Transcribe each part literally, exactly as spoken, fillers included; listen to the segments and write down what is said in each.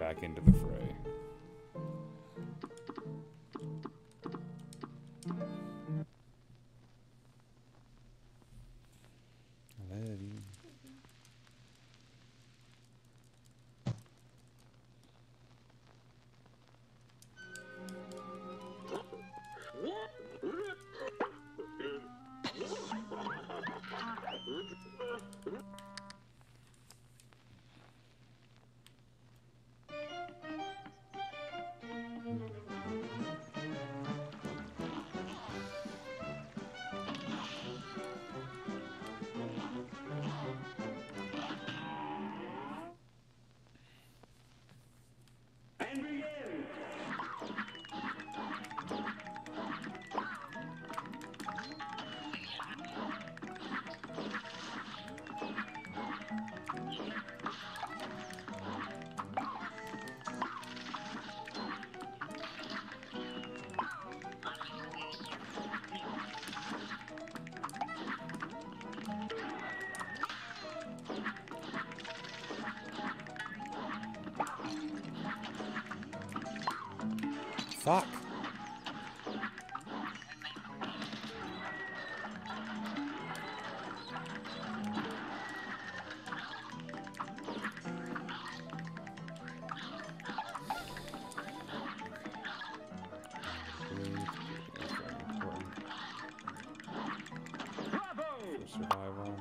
back into the fray. Fuck. For survival.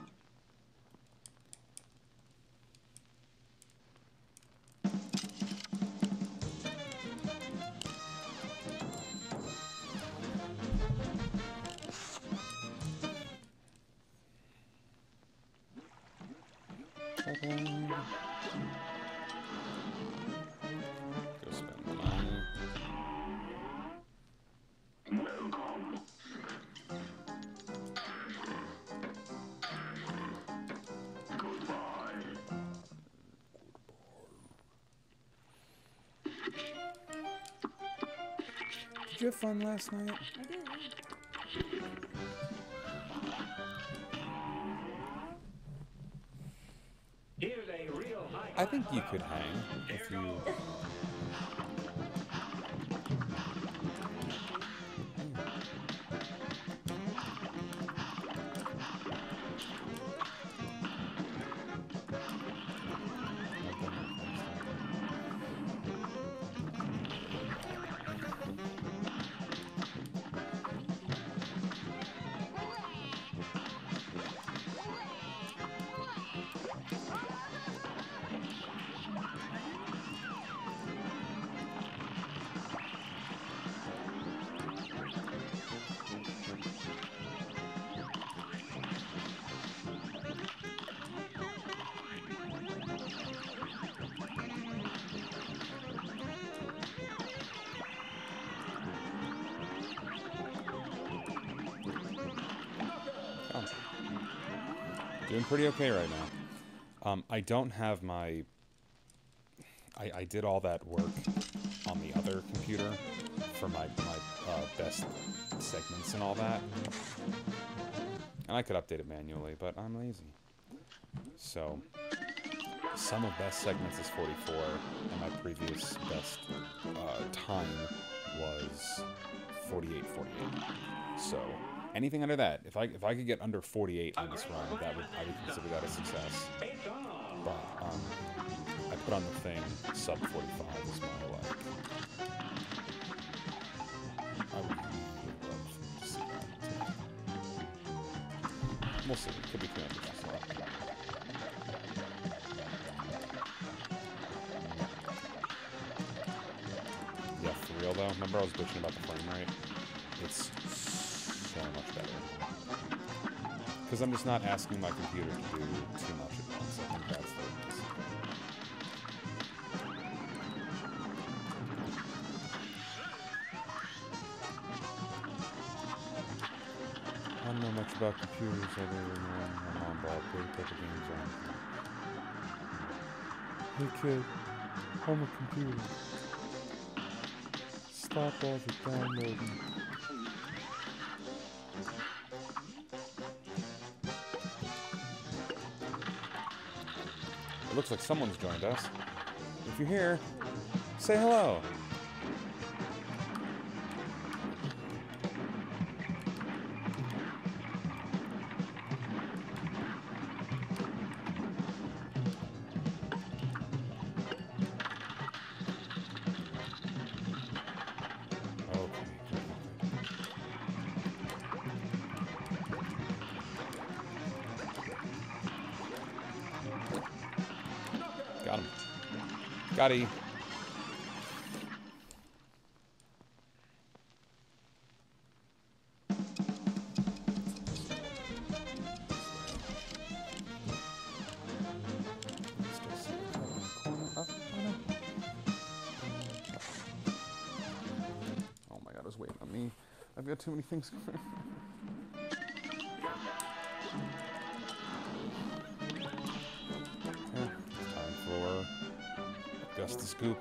Go spend the money. Did you have fun last night? I did. I think you could hang if you... Doing pretty okay right now. Um, I don't have my... I, I did all that work on the other computer for my, my uh, best segments and all that. And I could update it manually, but I'm lazy. So, sum of best segments is forty-four, and my previous best uh, time was forty-eight forty-eight. So... anything under that, if I if I could get under forty-eight on this run, that would I would consider that a success. But um, I put on the thing sub forty-five is more like. I would really love to see that. We'll see. It could be too ambitious. Yeah, for real though. Remember I was bitching about the frame rate? It's so much better. Because I'm just not asking my computer to do too much at once. I think that's the secret. I don't know much about computers other than my mom bought play a couple games on. Hey kid, I'm a computer. Stop all the downloading. Looks like someone's joined us. If you're here, say hello. Got him. Got he. Oh my god, it's waiting on me. I've got too many things going. Time for Gust the Scoop.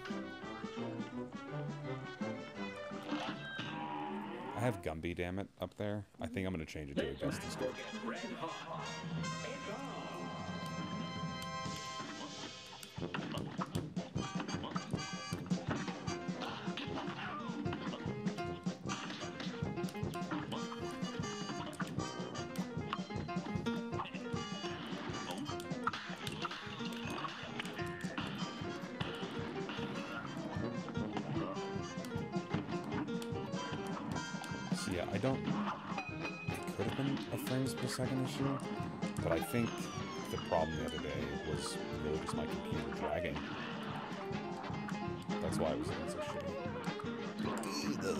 I have Gumby, damn it, up there. I think I'm gonna change it to a Gust the Scoop. Yeah, I don't... It could have been a frames per second issue, but I think the problem the other day was really just my computer dragging. That's why it was doing so shitty.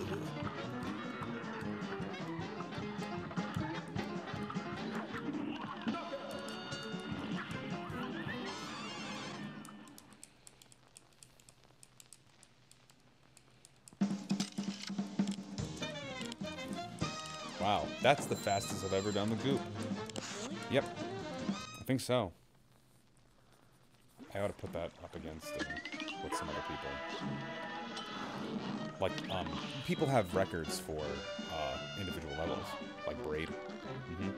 Wow, that's the fastest I've ever done the goop. Really? Yep, I think so. I ought to put that up against uh, with some other people. Like, um, people have records for uh, individual levels, like Braid. Mm-hmm.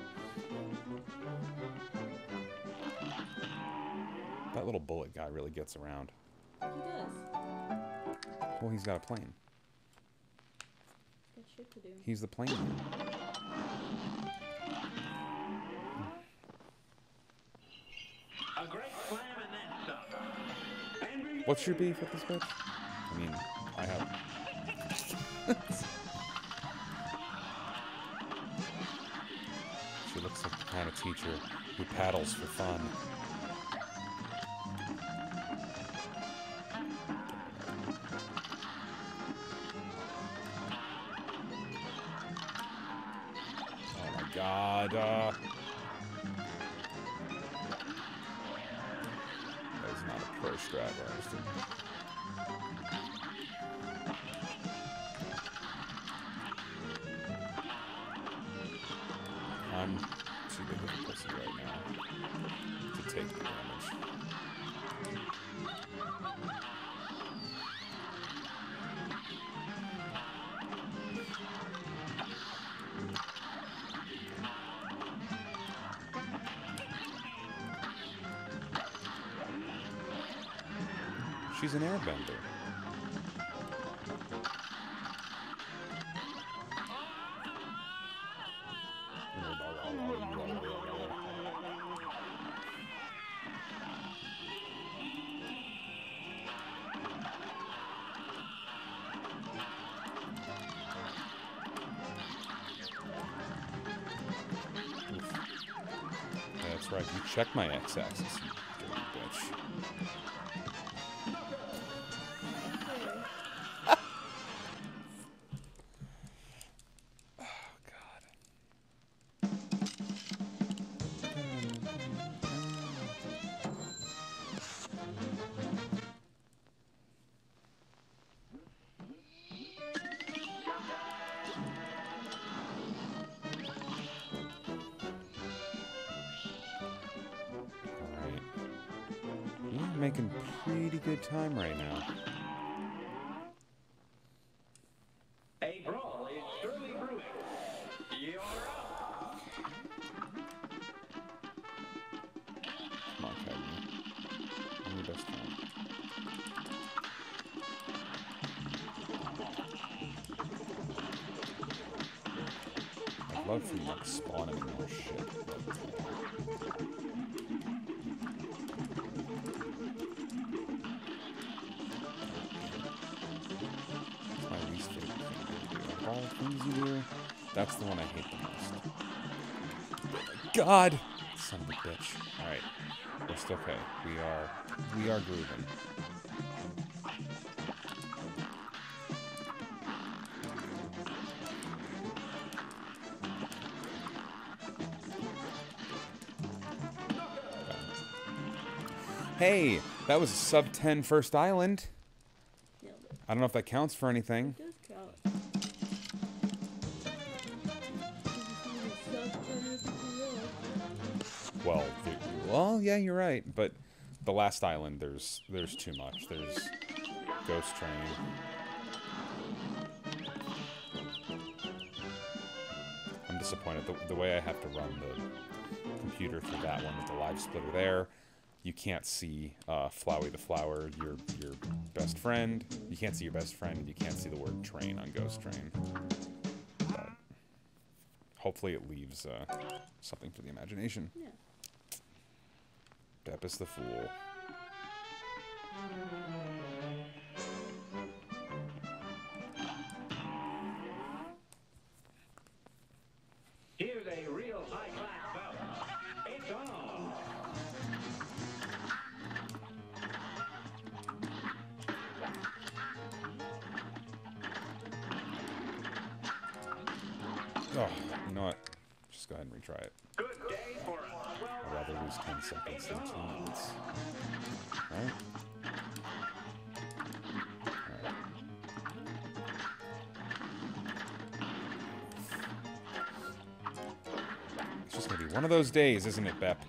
That little bullet guy really gets around. He does. Well, he's got a plane. He's got shit to do. He's the plane man. A great slam in that stuff. And What's your beef with this bitch? I mean, I have... She looks like the kind of teacher who paddles for fun. Oh my god, uh... that is not a pro strat, I understand. I'm too big of a pussy right now to take the damage. She's an airbender. That's right, you check my x-axis, you dirty bitch. Making pretty good time right now. a brawl is surely brewing. You're up. Come on, Kevin. I'm your best friend. love for you not to spawn any more shit. That's my least favorite thing to do. Of all the things you do, that's the one I hate the most. God! Son of a bitch. Alright. We're still okay. We are... We are grooving. Hey! That was a sub ten first island. Nailed it. I don't know if that counts for anything. It does count. Well, the, well, yeah, you're right. But the last island, there's there's too much. There's Ghost Train. I'm disappointed. The, the way I have to run the computer through that one with the live splitter there, you can't see uh, Flowey the Flower, your your best friend. You can't see your best friend. You can't see the word train on Ghost Train. But hopefully it leaves uh, something for the imagination. Yeah. Deppis the Fool. Here's a real high-class bout. It's on. Oh, you know what? Just go ahead and retry it. Good day for a I'd rather lose ten seconds than two minutes. Right? Alright. It's just gonna be one of those days, isn't it, Bep?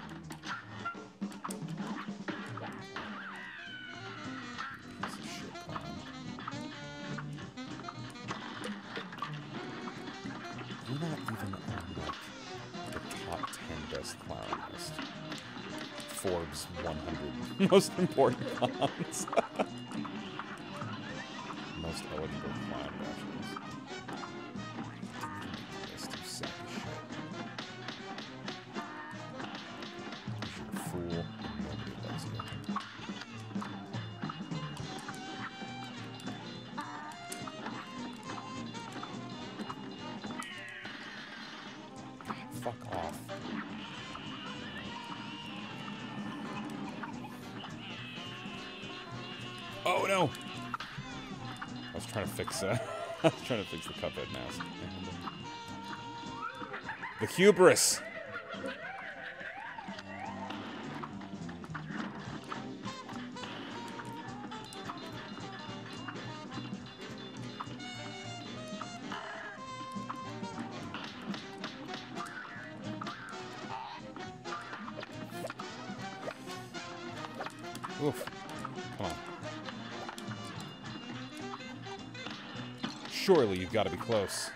Piece of shit clown. You're not even on, like, the top ten best clown list. Forbes one hundred most important clowns. Most eligible clown bachelors. List, you sack of shit. You're a fool, and nobody loves you. Fuck off. Oh no! I was trying to fix uh, I was trying to fix the Cuphead mask. The hubris! Oof. Come on. Surely you've got to be close.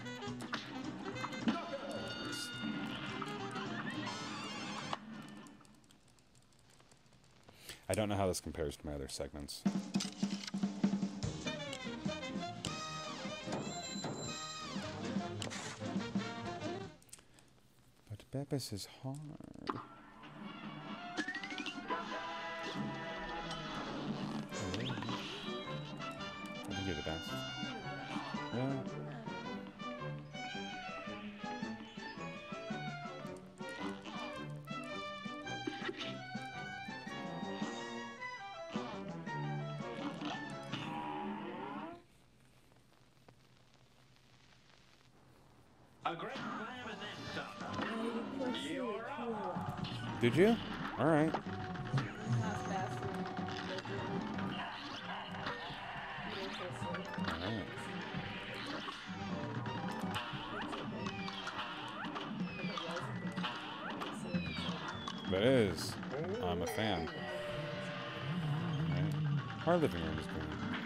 I don't know how this compares to my other segments. But Beppis is hard. I think you're the best. Yeah. a great slam and then some. You're up. Did you? All right. Half bathroom, bedroom. You don't feel sick. All right. That is. I'm a fan. Right. Our living room is green.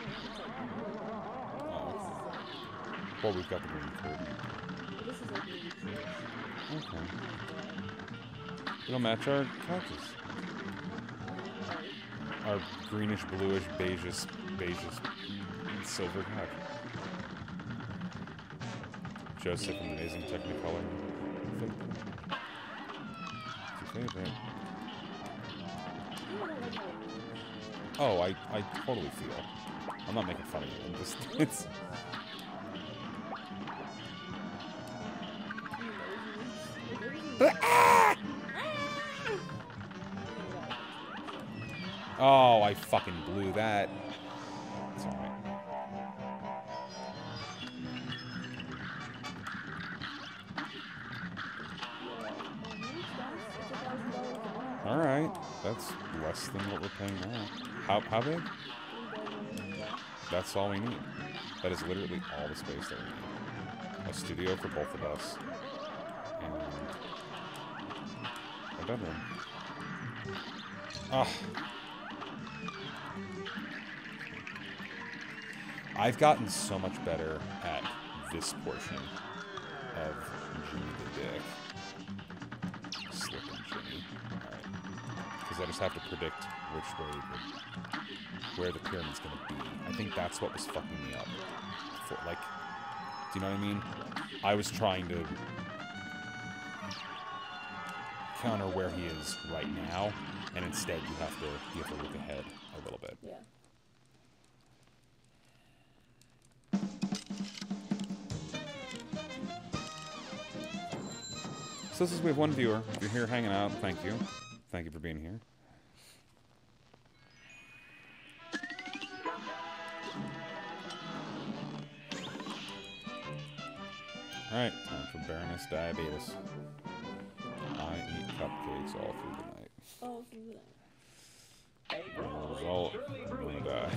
Oh. Well, we've got the green curtain. This is like maybe two. Okay. It'll match our couches. Our greenish, bluish, beigeish, beigeish, silver couch. Joseph, an amazing Technicolor. It's your favorite. Oh, I, I totally feel. I'm not making fun of you. I'm just, it's... Oh, I fucking blew that. It's alright. Alright. That's less than what we're paying now. How, how big? That's all we need. That is literally all the space that we need. A studio for both of us. And a bedroom. Ah. I've gotten so much better at this portion of Jimmy the Dick. Slipping Jimmy. Alright. Because I just have to predict which way the, where the pyramid's gonna be. I think that's what was fucking me up. For, like, do you know what I mean? I was trying to counter where he is right now, and instead you have to you have to look ahead a little bit. Yeah. So this is, we have one viewer. If you're here hanging out, thank you. Thank you for being here. Alright, time for Baroness Diabetes. I eat cupcakes all through the night. Oh, through that. As a result, I'm gonna die.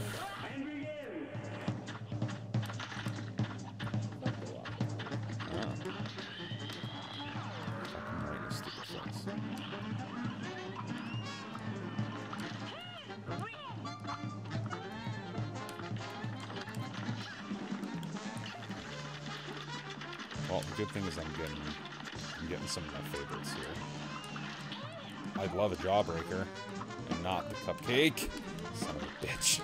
Oh. Fucking right, you stupid fucks. Well, the good thing is I'm getting, I'm getting some of my favorites here. I'd love a Jawbreaker, and not the cupcake. Son of a bitch.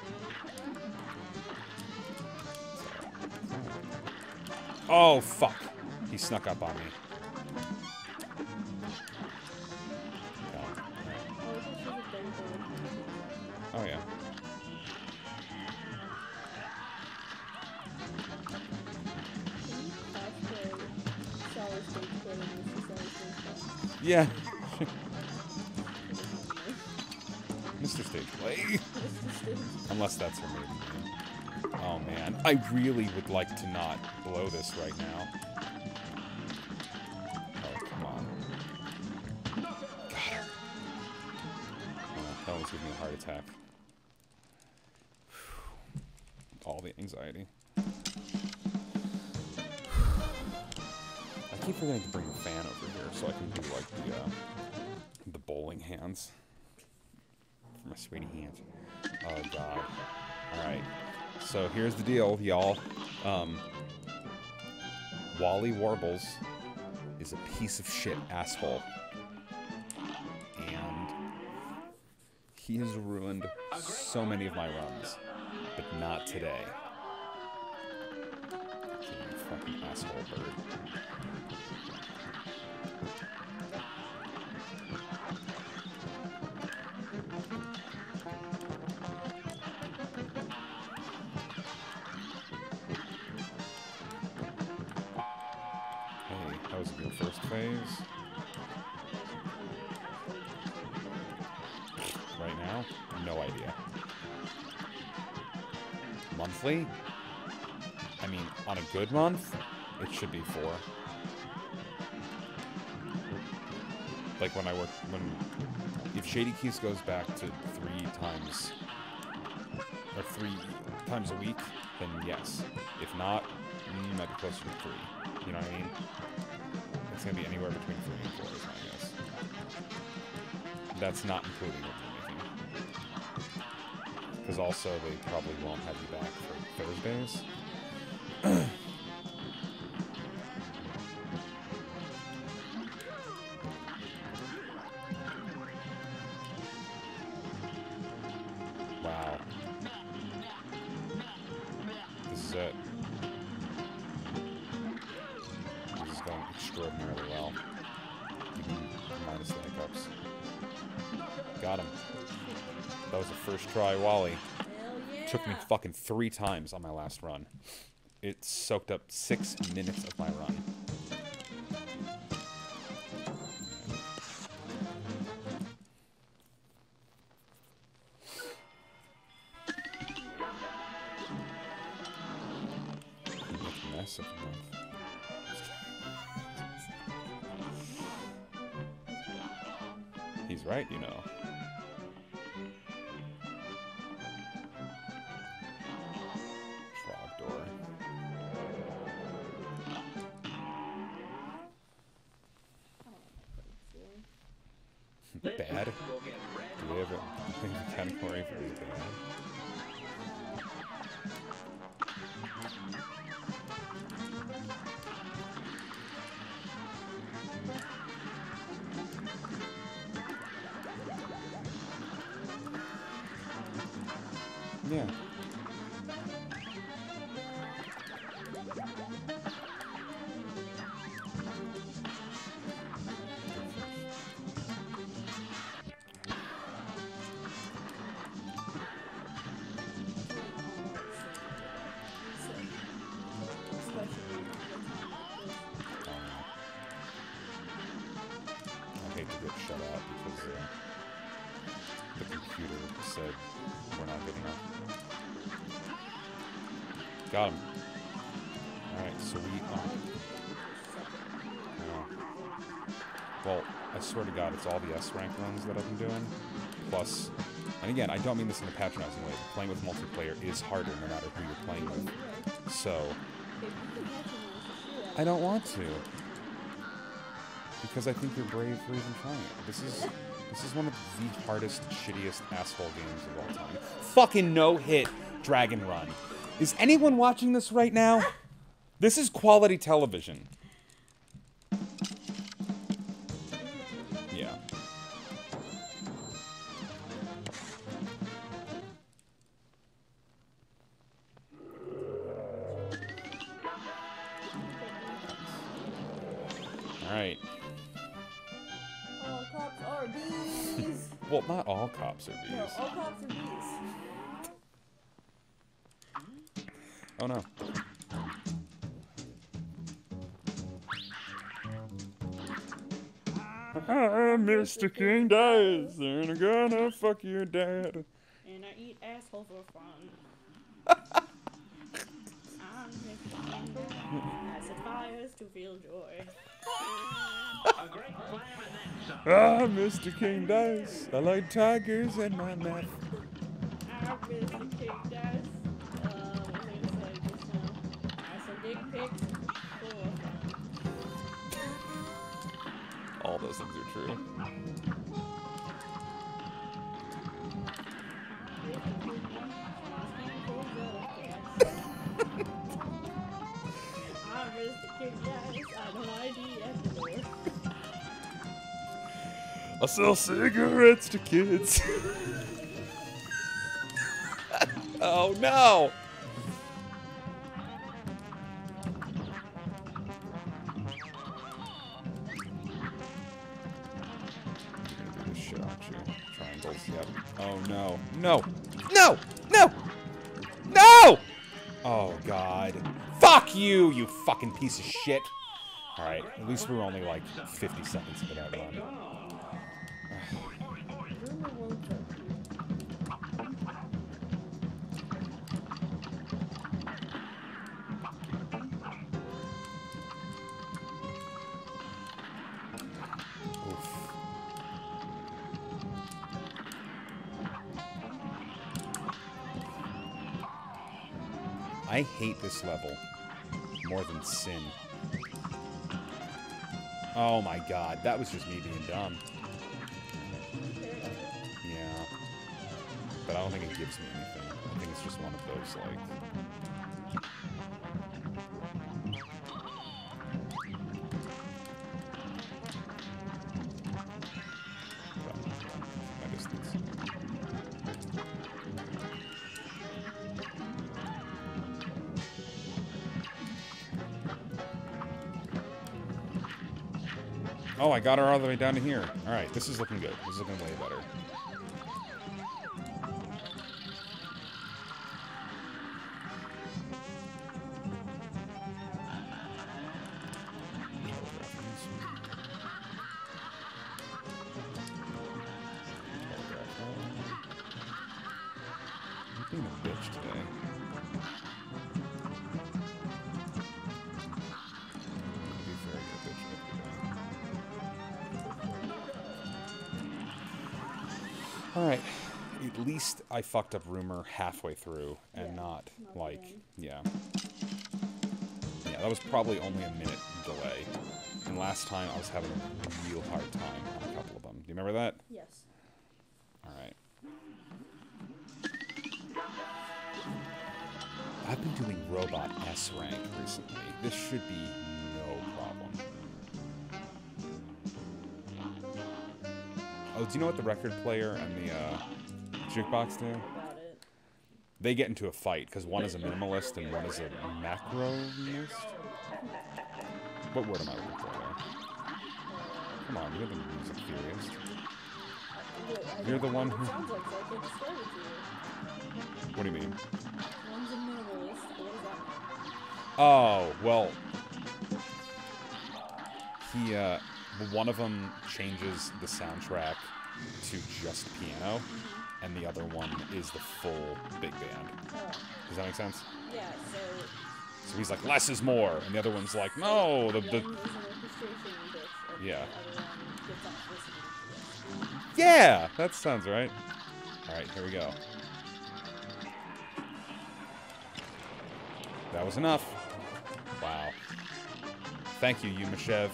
Oh, fuck. He snuck up on me. Oh, right. Oh yeah. Yeah. Mister Stage Play. Unless that's her maiden name. Oh man, I really would like to not blow this right now. Oh, come on. Got her. Oh, that almost gave me a heart attack. All the anxiety. I keep forgetting to bring a fan over here so I can do like the uh, the bowling hands. For my sweetie hands. Oh god. Alright. So here's the deal, y'all. Um, Wally Warbles is a piece of shit asshole. And he has ruined so many of my runs. But not today. You fucking asshole bird. Hey, that was your first phase. Right now? No idea. Monthly? I mean, on a good month, it should be four. Like when I work, when, if Shady Keys goes back to three times, or three times a week, then yes. If not, mm, might be closer to three. You know what I mean? It's gonna be anywhere between three and four, is my guess. That's not including what you're making. Because also, they probably won't have you back for Thursdays. Wow. This is it. Got him. That was the first try, Wally. Hell yeah. Took me fucking three times on my last run. It soaked up six minutes of my run. Mess of He's right, you know. Trogdor. Bad? Do we have a category for bad? Yeah. I hate to get shut out because uh, the computer said we're not good enough. Got him. Alright, so we are... Oh. Well, I swear to God, it's all the S rank runs that I've been doing. Plus, and again, I don't mean this in a patronizing way, but playing with multiplayer is harder no matter who you're playing with. So, I don't want to. Because I think you're brave for even trying it. This is... This is one of the hardest, shittiest asshole games of all time. Fucking no-hit Dragon Run. Is anyone watching this right now? This is quality television. Yeah. Alright. All cops are bees. Well, not all cops are bees. No, all cops are bees. Oh no. Ah, Mister King dies, and I'm gonna fuck your dad. And I eat asshole for fun. I'm Mister King. I set fires to feel joy. A great slam and then some. Ah, Mister King dies. I like tigers and my meth. I'm Mister King dies. Uh, what was I gonna say just now? I some dick pics for fun. All those things are true. I'm Mister King dies. I don't I D at the door. I sell cigarettes to kids. Oh no! This shit, aren't you? Triangles, yep. Oh no. No! No! No! No! Oh god. Fuck you, you fucking piece of shit! Alright, at least we were only like fifty seconds into that run. I hate this level more than Sin. Oh my god, that was just me being dumb. Yeah. But I don't think it gives me anything. I think it's just one of those, like... My distance. Oh, I got her all the way down to here. Alright, this is looking good. This is looking way better. Being a bitch today. I'll be very good bitch today. Alright. At least I fucked up Rumor halfway through and Yeah, not, not like, the end. yeah. Yeah, that was probably only a minute delay. And last time I was having a real hard time on a couple of them. Do you remember that? Yes. Alright. I've been doing Robot S rank recently. This should be no problem. Oh, do you know what the record player and the uh, jukebox do? About it. They get into a fight, because one is a minimalist and one is a macronist? What word am I looking for there? Come on, you're the music theorist. You're the one who... It sounds like so. I can't describe it to you. What do you mean? One's a minimalist. What does that mean? Oh, well... He, uh... one of them changes the soundtrack to just piano, and the other one is the full big band. Oh. Does that make sense? Yeah, so... So he's like, less is more, and the other one's like, no, the... One the is an orchestration bitch, and Yeah. the other one gets off listening to this. Yeah! That sounds right. Alright, here we go. That was enough. Wow. Thank you, Yumashev.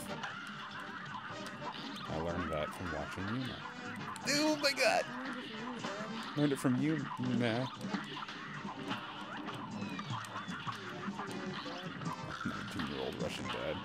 I learned that from watching Yuma. Oh my god! Learned it from you, Yuma. nineteen-year-old Russian dad.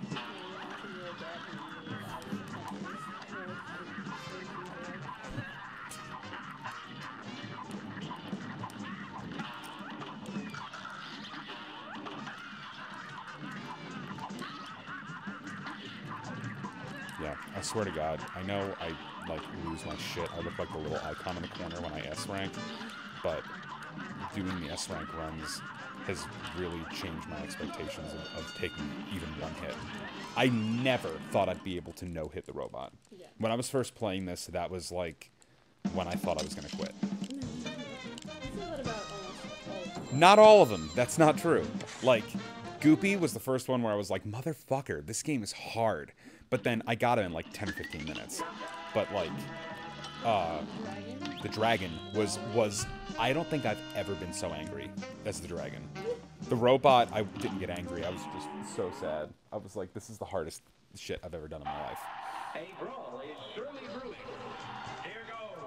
Yeah, I swear to God, I know I, like, lose my shit. I look like the little icon in the corner when I S-rank, but doing the S-rank runs has really changed my expectations of, of taking even one hit. I never thought I'd be able to no-hit the robot. Yeah. When I was first playing this, that was, like, when I thought I was going to quit. I feel that about almost all of them. Not all of them. That's not true. Like, Goopy was the first one where I was like, motherfucker, this game is hard. But then I got it in like ten or fifteen minutes. But like, uh, the dragon was, was, I don't think I've ever been so angry as the dragon. The robot, I didn't get angry. I was just so sad. I was like, this is the hardest shit I've ever done in my life. A brawl is surely brewing. Here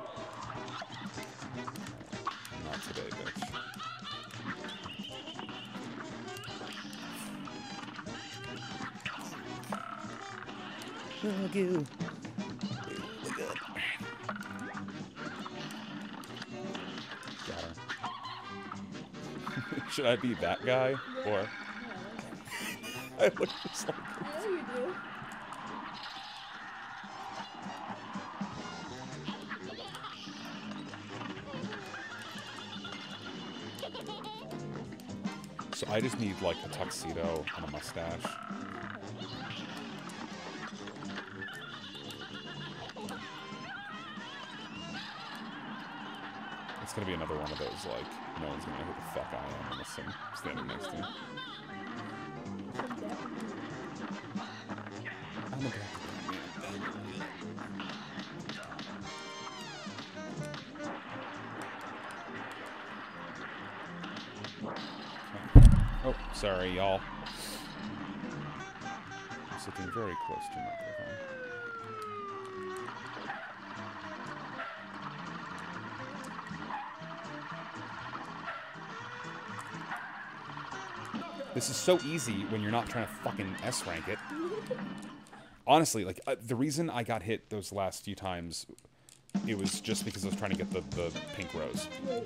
goes. Not today, bitch. Got her. Should I be that guy? Or... I look just like... I know you do. So I just need, like, a tuxedo and a mustache. It's gonna be another one of those, like, no one's gonna know who the fuck I am unless I'm standing next to me. I'm a Oh, sorry, y'all. I'm sitting very close to your microphone. This is so easy when you're not trying to fucking S-rank it. Honestly, like, uh, the reason I got hit those last few times, it was just because I was trying to get the, the pink rose.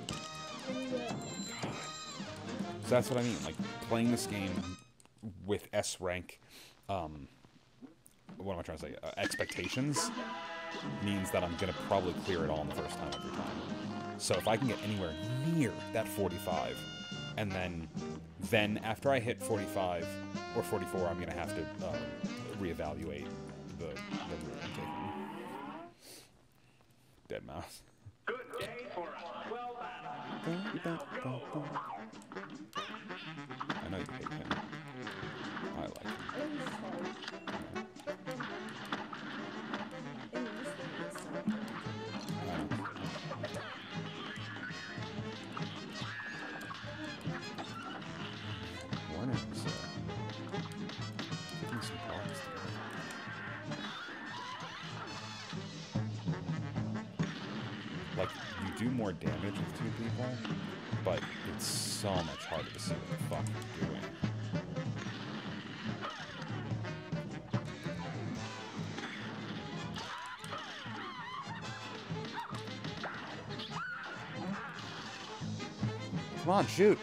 So that's what I mean, like, playing this game with S-rank, um, what am I trying to say, uh, expectations, means that I'm gonna probably clear it all in the first time every time. So if I can get anywhere near that forty-five, and then, then after I hit forty-five or forty-four, I'm gonna have to uh, reevaluate the, the route I'm taking. Dead mouse. Good day for a swell battle. I know you hate him. I like him. I think this is hard. And this thing is so hard. I know. Warnings. Uh, give me some problems today. Like, you do more damage with two people, but it's so much harder to see what the fuck you're doing. Come on, shoot!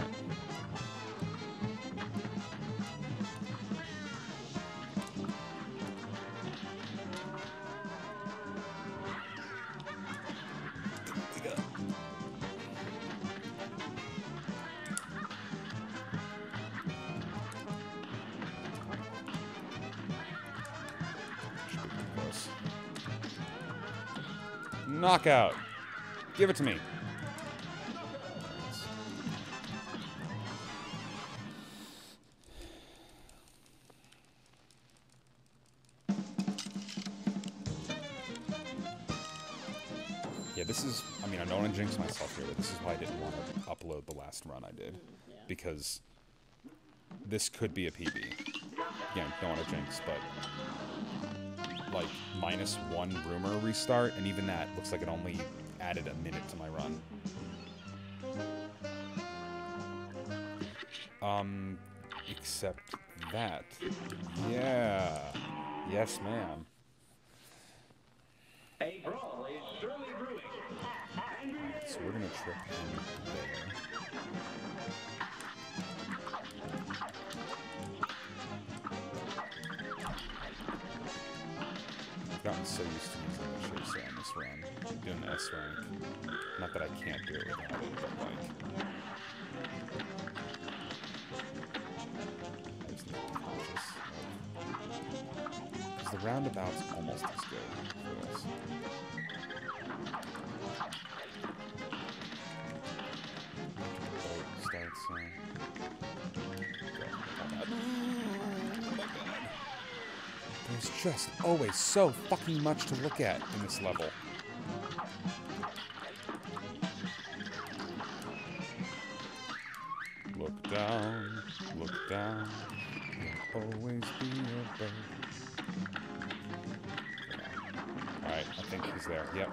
Knockout! Give it to me. Yeah, this is, I mean, I don't want to jinx myself here, but this is why I didn't want to upload the last run I did. Yeah. Because this could be a P B. Again, don't want to jinx, but like minus one rumor restart, and even that looks like it only added a minute to my run. Um, except that. Yeah. Yes, ma'am. A brawl is surely brewing. Alright, so we're gonna trip him there. I've gotten so used to using the chase on this run. Doing the S rank. Not that I can't do it without it, but like. I just need to be cautious of. Because the roundabout's almost as good for this. Boat starts, uh, there's just always so fucking much to look at in this level. Look down, look down, there'll always be a bird. Alright, I think he's there, yep.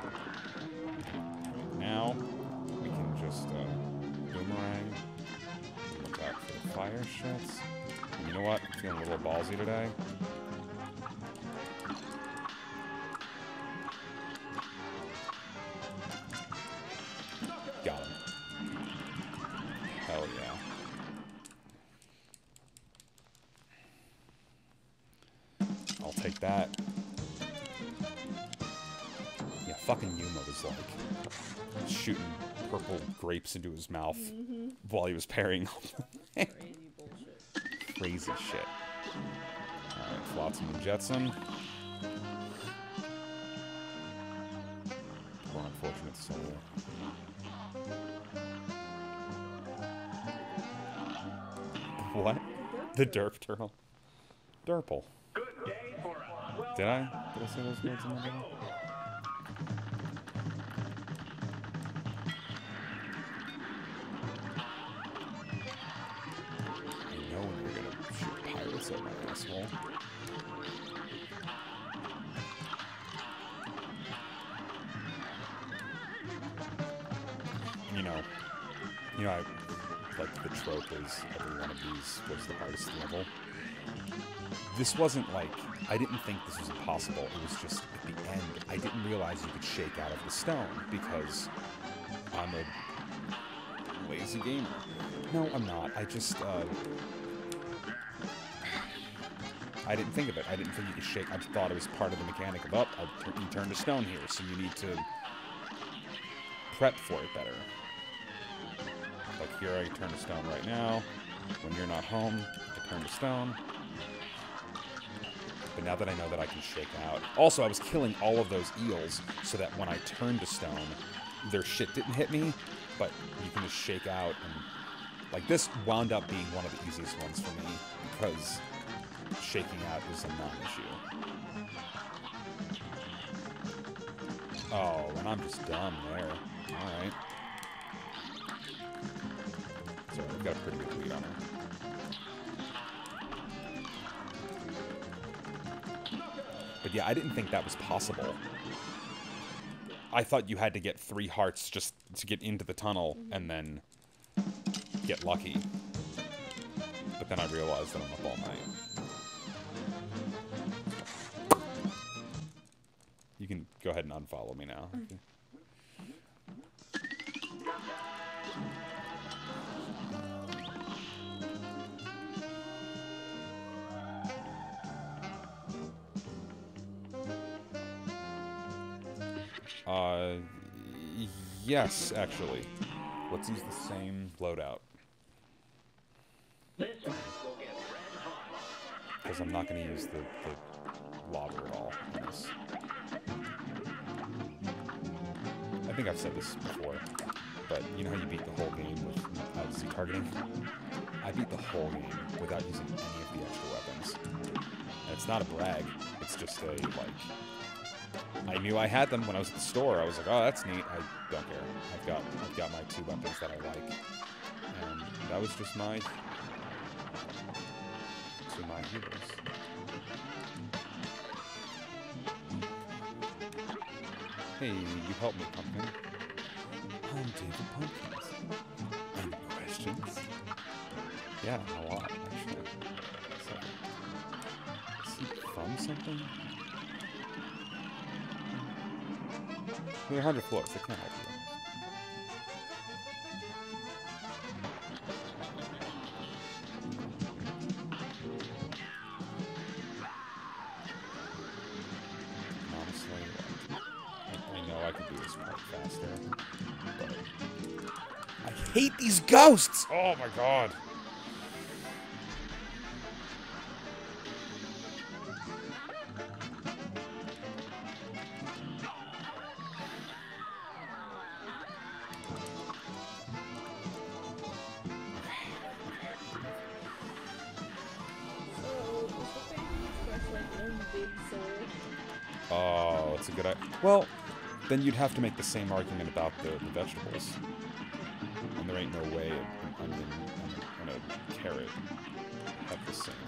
Now, we can just, uh, boomerang. Look out for the fire shits. And you know what? I'm feeling a little ballsy today. Got him. Hell yeah. I'll take that. Yeah, fucking Yuma was like shooting purple grapes into his mouth Mm-hmm. while he was parrying. Crazy bullshit. Crazy shit. Alright, Flotsam and Jetsam. Poor unfortunate soul. What? The derp turtle. Derple. Good day for us. Well, Did I? Did I say those words in the beginning? I know when you're gonna shoot pirates at my asshole. You know, you know, I, like the trope is every one of these was the hardest level. This wasn't like, I didn't think this was impossible, it was just at the end, I didn't realize you could shake out of the stone, because I'm a lazy gamer. No, I'm not, I just, uh, I didn't think of it, I didn't think you could shake, I just thought it was part of the mechanic of, oh, I turn, you turn to stone here, so you need to prep for it better. Like here, I turn to stone right now, when you're not home, I turn to stone. But now that I know that I can shake out... Also, I was killing all of those eels so that when I turned to stone, their shit didn't hit me, but you can just shake out and like this wound up being one of the easiest ones for me because shaking out is a non-issue. Oh, and I'm just dumb there. Alright. So I've got a pretty good lead on her. But yeah, I didn't think that was possible. I thought you had to get three hearts just to get into the tunnel and then get lucky. But then I realized that I'm up all night. You can go ahead and unfollow me now. Uh, yes, actually. Let's use the same loadout. Because I'm not going to use the, the lava at all in this. I think I've said this before, but you know how you beat the whole game without Z targeting? I beat the whole game without using any of the extra weapons. And it's not a brag, it's just a, like... I knew I had them when I was at the store. I was like, oh, that's neat. I don't care. I've got I've got my two weapons that I like. And that was just my to my heroes. Hey, you helped me, Pumpkin. I'm David Pumpkins. Any questions? Yeah, a lot, actually. So, is he from something? There are one hundred floors, they can't help you. Honestly, like, I, I know I could do this part faster, but I hate these ghosts! Oh my god! Oh, it's a good idea. Well, then you'd have to make the same argument about the, the vegetables. And there ain't no way an onion and a carrot have the same.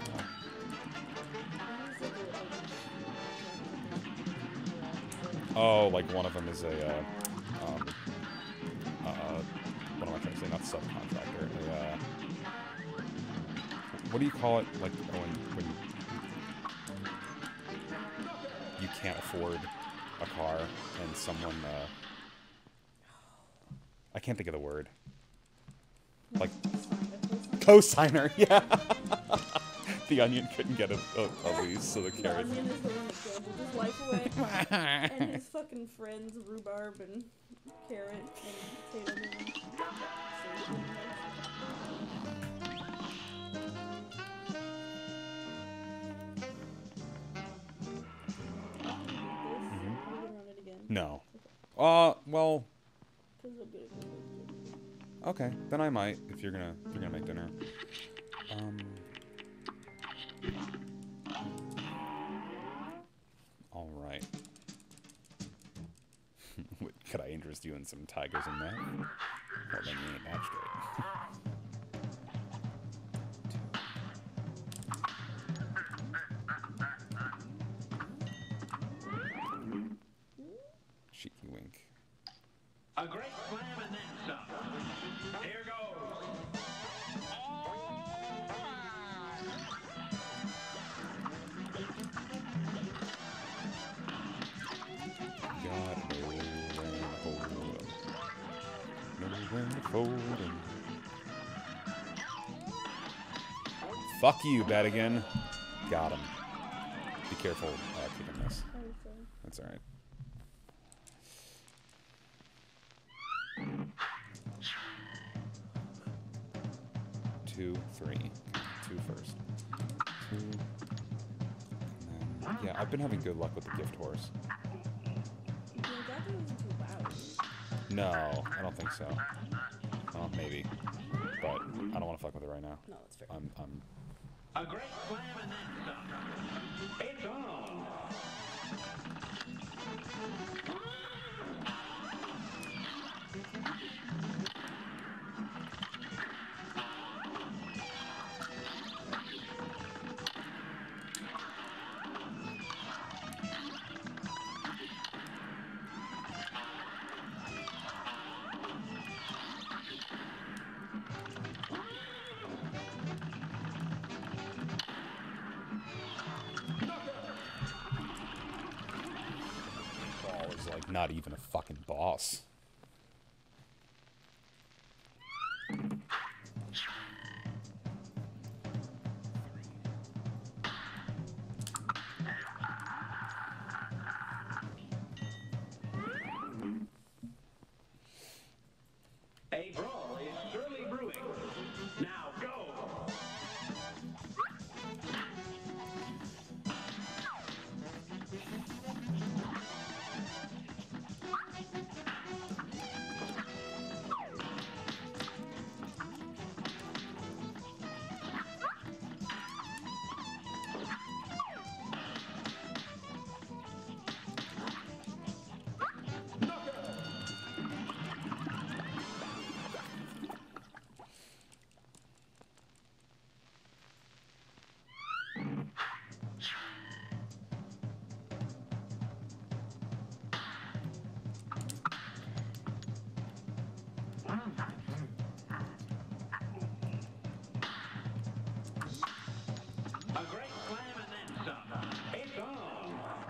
Oh, like one of them is a, uh, um, uh, what am I trying to say? Not subcontractor. A, uh, what do you call it? Like when, when you you can't afford a car and someone, uh, I can't think of the word. Like, co-signer, yeah. The onion couldn't get a, a, a lease, so the carrot. The onion is the one that gambled his life away. And his fucking friends, rhubarb and carrot and potato man. No. Uh, well. Okay, then I might if you're gonna if you're gonna make dinner. Um. All right. Could I interest you in some tigers and math? Well, then you ain't that straight. Cheeky wink. A great slam and then some. Here goes. God, know when to hold 'em. Know when to fold 'em. Fuck you, Badigan. Got him. Be careful uh, kicking this. That's alright. Two, three. Two first. Two. And then, yeah, I've been having good luck with the gift horse. No, I don't think so. Well, maybe. But I don't want to fuck with it right now. No, that's fair. I'm, I'm... A great slam and then some. It's on. Ball is like not even a fucking boss. A brawl is surely brewing. Now go. A great slam and then some. It's on.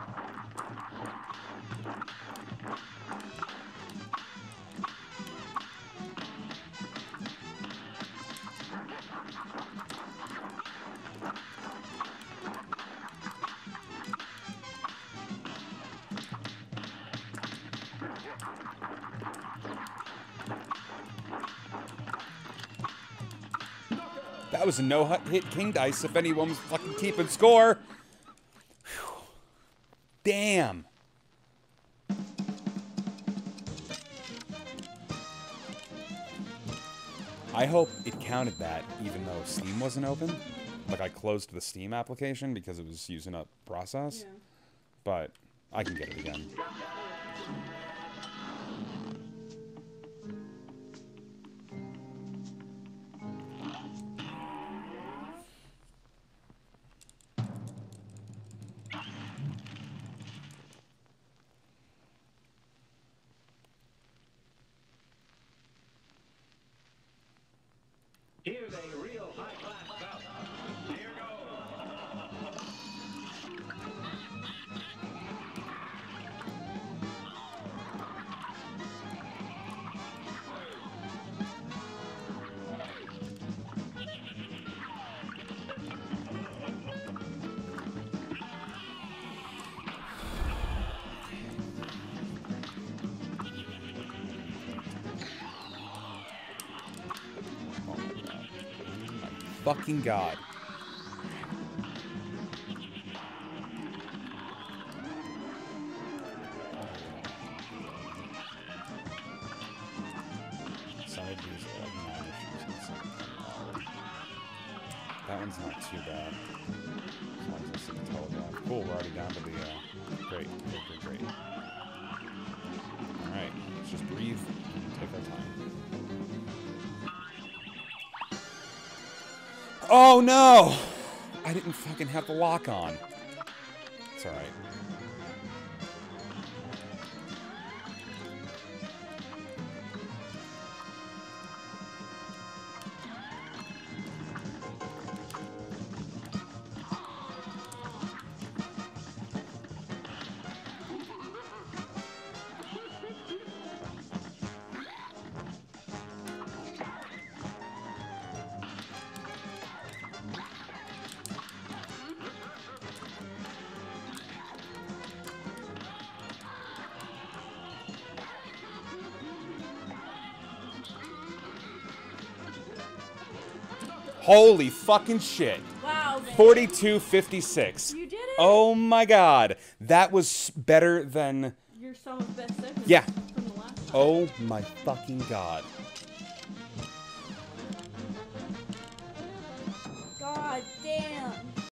That was a no-hit king dice if anyone was fucking keeping score. Whew. Damn. I hope it counted that even though Steam wasn't open. Like I closed the Steam application because it was using up process. Yeah. But I can get it again. Here's a real high-class bout. Here goes. Fucking God. Some of these are like nine issues and some are. That one's not too bad. As long as I see the telegraph. Cool, we're already down to the, uh, great, great, great, great. Alright, let's just breathe and take our time. Oh no! I didn't fucking have the lock on. It's alright. Holy fucking shit. Wow, man. forty-two fifty-six. You did it? Oh my God. That was better than... Your sum of best segments Yeah. from the last Oh my fucking god. God damn.